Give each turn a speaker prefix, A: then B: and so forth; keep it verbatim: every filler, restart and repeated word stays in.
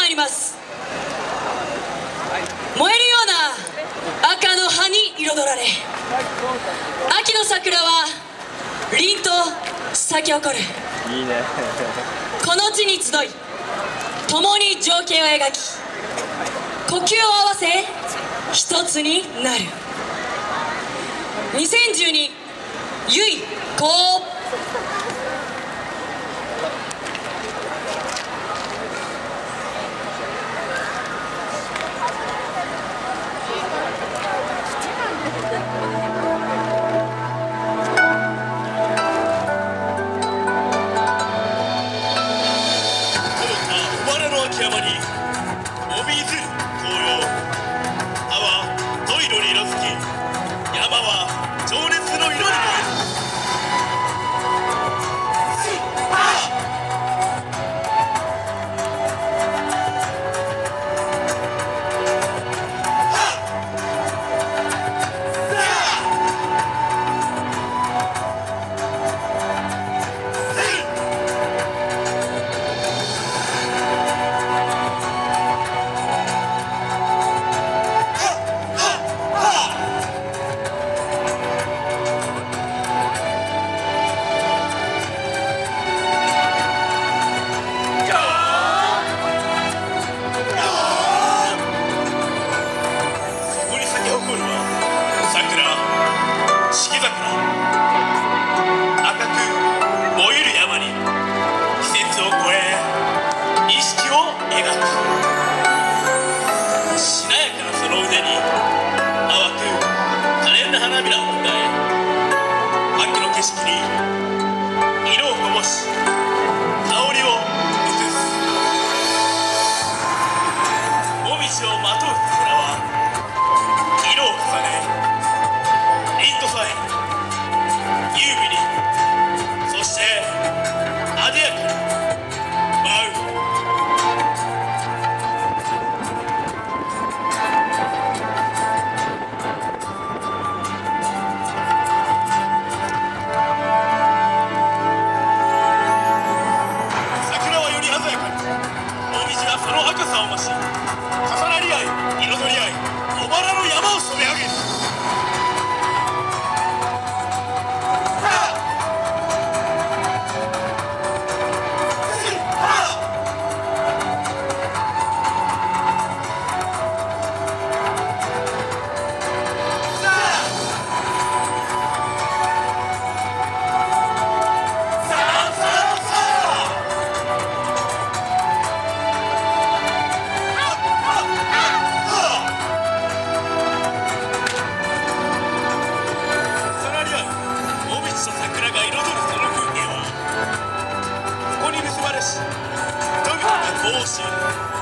A: ります。燃えるような赤の葉に彩られ、秋の桜は凛と咲き誇る。
B: いいね。
A: この地に集い、共に情景を描き、呼吸を合わせ一つになる。にせんじゅうにゆいこう。
C: 山におびずる紅葉、葉は濃い色に色づき、山は情熱の色に燃える。景色に色をこぼし、香りを移す。紅葉をまとう桜は色を重ね、凛とさえ優美に、そして艶やかに舞う。その赤さを増し、重なり合い、彩り合い、小原の山を染め上げる。桜が彩るその風景はここに結ばれし人々がこうし